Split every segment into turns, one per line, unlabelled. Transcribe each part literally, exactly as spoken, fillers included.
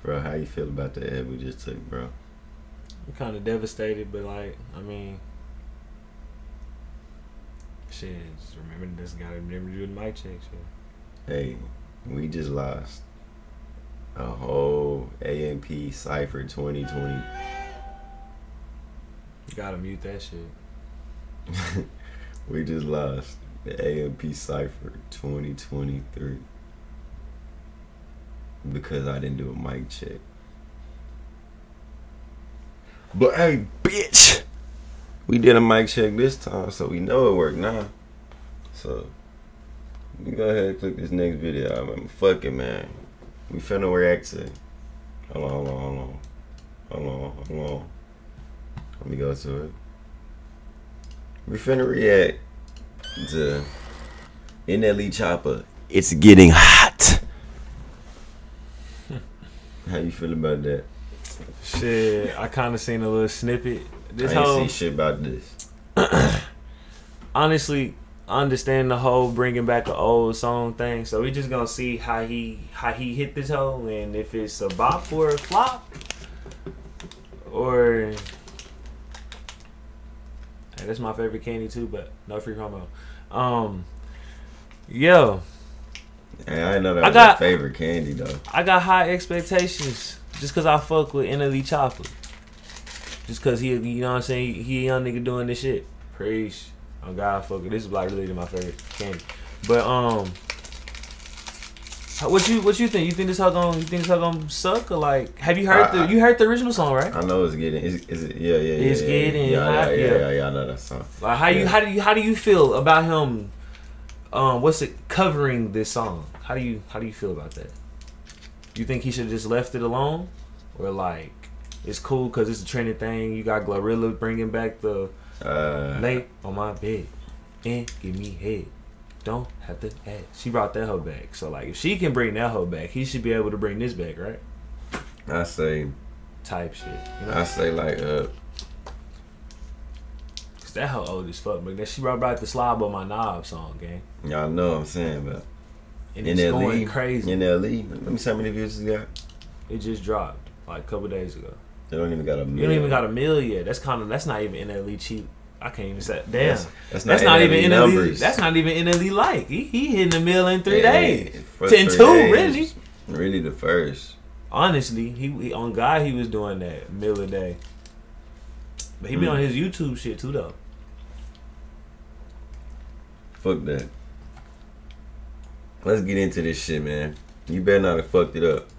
Bro, how you feel about the ad we just took, bro?
I'm kind of devastated, but like, I mean, shit. Just remember, this gotta remember to do the mic check, shit.
Hey, we just lost a whole A M P Cypher twenty twenty.
You gotta mute that shit.
We just lost the A M P Cypher twenty twenty-three because I didn't do a mic check. But hey, bitch, we did a mic check this time, so we know it worked now. So we go ahead and click this next video. I mean, fuck it, man. We finna react to. Hold on, hold on, hold on, hold on, hold on. Let me go to it. We finna react to N L E Choppa. It's getting hot. How you feel about that?
Shit, I kind of seen a little snippet. This
I ain't
whole,
see shit about this.
honestly, I understand the whole bringing back an old song thing. So we just gonna see how he how he hit this hoe, and if it's a bop or a flop, or hey, that's my favorite candy too. But no free promo. Um, yo,
Hey, I didn't know that
I
was
got-
my favorite candy though.
I got high expectations just cause I fuck with N L E Choppa. Just cause he, you know what I'm saying, he, he a young nigga doing this shit. Preach. Oh God, fuck it. This is like really my favorite candy. But um, what you what you think? You think this how gonna you think this how gonna suck, or like have you heard
I,
the
I,
you heard the original song, right?
I know it's getting. Is, is it? Yeah, yeah, yeah.
It's
yeah,
getting
yeah,
hot,
yeah, yeah,
yeah.
yeah, yeah. I know that song.
Like how you
Yeah.
how do you how do you feel about him? Um, what's it covering this song? How do you how do you feel about that? You think he should have just left it alone, or like it's cool because it's a trending thing? You got Glorilla bringing back the
Uh,
lay on my bed and give me head. Don't have to add. She brought that hoe back. So like if she can bring that hoe back, he should be able to bring this back, right?
I say,
Type shit. You know?
I say like, uh,
Cause that hoe old as fuck, but then she brought back the Slob on My Knob song, gang.
y'all know what I'm saying, but
And it's
N L E,
going crazy.
N L E. Let me see how many views it got.
It just dropped like a couple days ago.
They don't even got a million.
You don't even got a mill yet. That's kind of that's not even N L E cheap. I can't even say. Damn,
That's, that's not,
that's not
N L E
even N L E.
numbers.
That's not even N L E like. He he hitting a mill in three
Yeah,
days.
for
In
three
two,
days.
really.
Really the first.
Honestly, he, he on God he was doing that mill a day. But he be
Mm.
on his YouTube shit too though.
Fuck that. Let's get into this shit, man. You better not have fucked it up.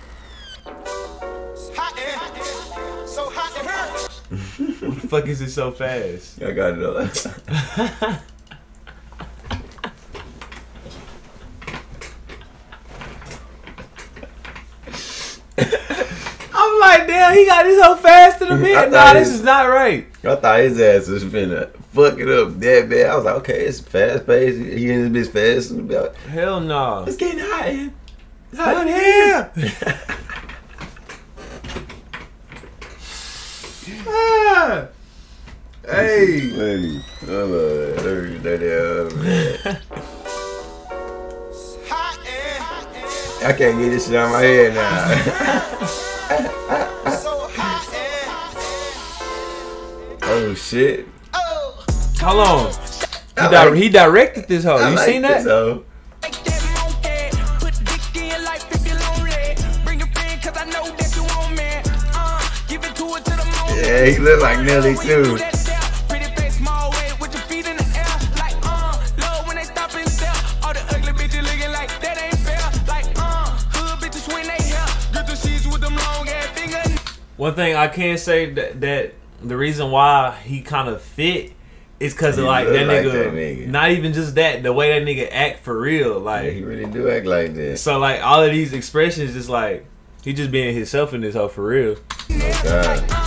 What the fuck is it so fast?
I got it all.
I'm like, damn, he got this so fast to the
I
mid. Nah,
thought
this
it-
is not right.
I thought his ass was finna fuck it up that bad. I was like, okay, it's fast paced. He in this bitch fast.
Hell no.
It's getting hot here.
Hot here. Ah. Hey.
Hey, hold on. Let me get that out, man. I can't get this shit out of my head now. Oh shit.
Hold on. He,
I
di-
like-
he directed this hoe.
I
You
like
seen that?
this, though. Yeah, he look like Nelly too.
One thing I can say that, that the reason why he kind of fit is because of
He
like
look
that,
like
nigga,
that nigga.
Not even just that, the way that nigga act for real. Like
Yeah, he really do act like that.
so, like all of these expressions, just like he just being himself in this hoe for real.
Oh God.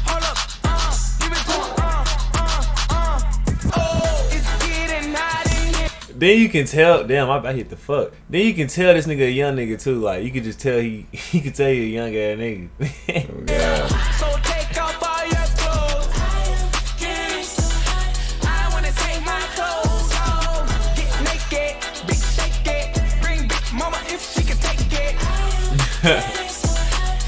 Then you can tell, damn, I, I hit the fuck. Then you can tell this nigga a young nigga too. Like you can just tell he, he can tell you a young ass nigga.
Oh God.
So take off all your clothes. I wanna take my clothes off. Get naked, big shake it. Bring big mama if she can take it.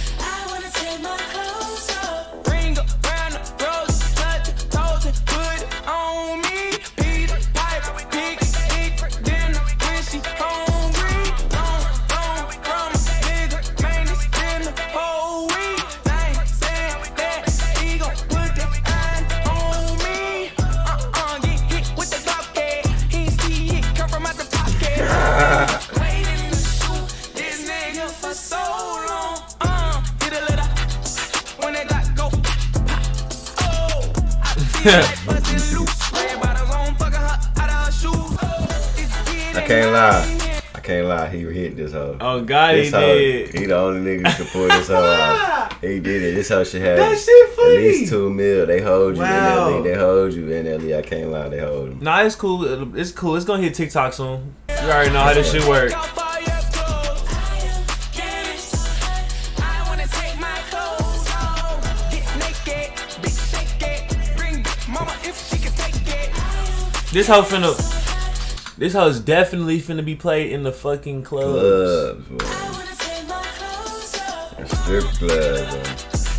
I can't lie. I can't lie. He hit this hoe.
Oh God,
this
he
hoe,
did.
He the only nigga who could pull this hoe off. He did it. This hoe should have
That shit funny.
at least two mil. They hold you
Wow.
N L E. They hold you N L E. I can't lie. They hold him.
Nah, it's cool. It's cool. It's gonna hit TikTok soon. You already know how this shit work. This hoe finna. This hoe is definitely finna be played in the fucking clubs.
Clubs, boy. Strip clubs, boy.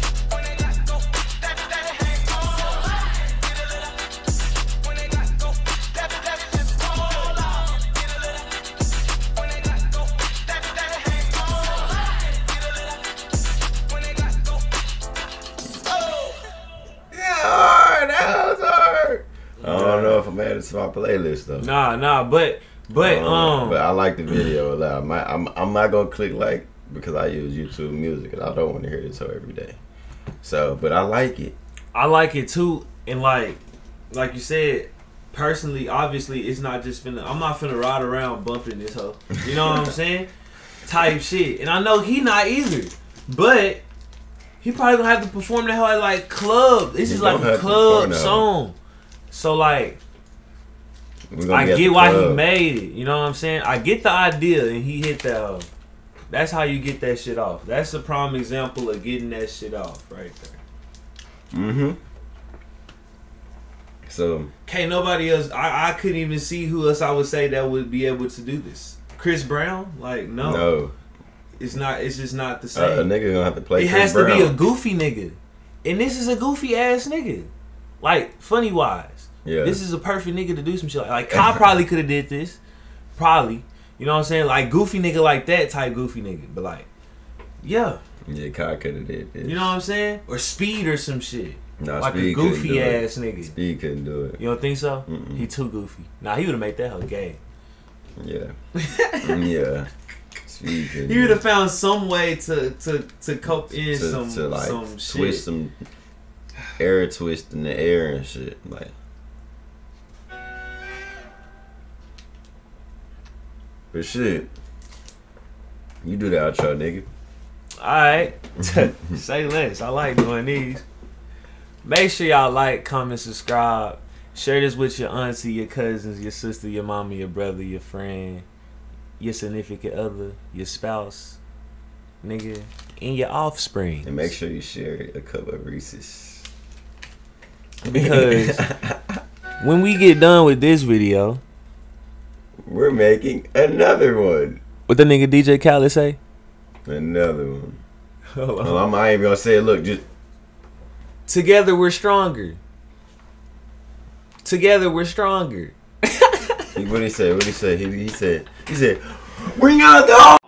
I don't know if I'm adding to my playlist though.
Nah, nah, but but um,
um, but I like the video a lot. I'm, I'm I'm not gonna click like because I use YouTube Music and I don't want to hear this show every day. So, but I like it.
I like it too, and like like you said, personally, obviously, it's not just finna. I'm not finna ride around bumping this hoe. You know what I'm saying? Type shit, and I know he not either, but he probably gonna have to perform that hoe at like club. This
You
is like
don't
a
have to
club
perform that hoe.
song. So like,
We're gonna
I
be at
get
the
why he
club.
made it. You know what I'm saying? I get the idea, and he hit that hoe. That's how you get that shit off. That's a prime example of getting that shit off right there.
Mm-hmm. So
Can't nobody else. I, I couldn't even see who else I would say that would be able to do this. Chris Brown? Like no,
no,
it's not. It's just not the
uh,
same.
a nigga gonna have to play.
it
Chris
has
Brown.
to be a goofy nigga, and this is a goofy ass nigga. Like funny wise,
Yeah.
this is a perfect nigga to do some shit. Like, like Kai probably could have did this, probably. You know what I'm saying? Like goofy nigga like that type goofy nigga, but like, yeah,
Yeah, Kai could have did this.
you know what I'm saying? Or Speed or some shit.
Nah,
Like a
Speed couldn't
goofy
do it.
ass nigga.
Speed couldn't do it.
You don't think so?
Mm-mm.
He too goofy. Nah, he would have made that hoe gay.
Yeah. Mm, yeah. Speed couldn't
He
do
would
it.
have found some way to to to cope in
to,
some
to like
some
twist
shit.
some air twist in the air and shit. Like, but shit, you do the outro, nigga.
All right, say less. I like doing these. Make sure y'all like, comment, subscribe. Share this with your auntie, your cousins, your sister, your mama, your brother, your friend, your significant other, your spouse, nigga, and your offspring.
And make sure you share a cup of Reese's.
Because when we get done with this video,
we're making another one.
what the nigga D J Khaled say?
Another one. Oh, I'm not even gonna say it. Look, just
Together we're stronger. Together we're stronger.
what he said. What he said. He, he said. He said, "Bring out the."